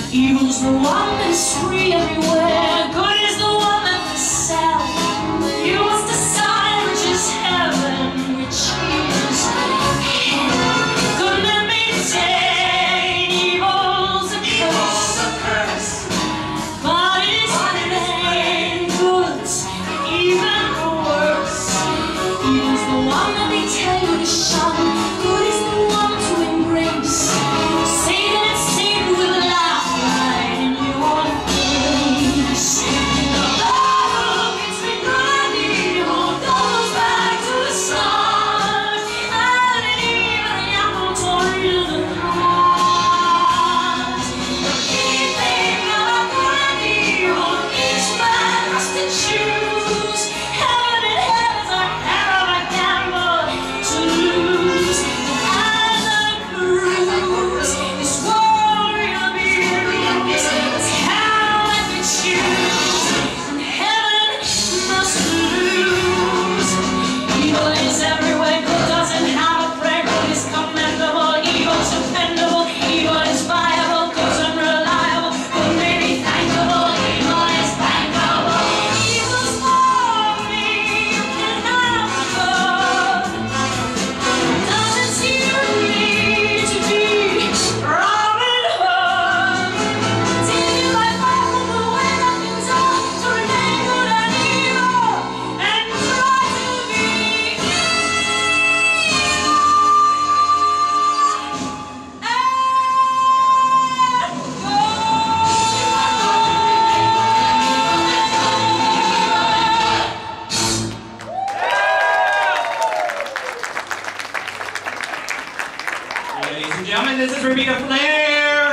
Evil's the one that's free everywhere. Good is the one that they sell. You must decide which is heaven, which is hell. Good men maintain, evil's a curse. But it's plain good's even worse. Evil's the one that they tell you to shun. Good is the one to embrace. Satan is seen with laughter in your face. The battle between good and evil goes back to the start. And even the apple torn to the heart. The key thing about good and evil, each man has to choose. Heaven and hell's a hell of a gamble to lose. And the cruise, this world will be abused. It's hell that we choose, and heaven must lose. Evil is everywhere, good doesn't have a prayer. Good is commendable, evil's dependable. Evil is viable, good's unreliable. Good may be thankable, evil is bankable. Evil's for me, you can have good. Doesn't seem to need to be Robin Hood. Taking life off of the way nothing's done, to remain good and evil, and try to be Ladies and gentlemen, this is Rebecca Flair.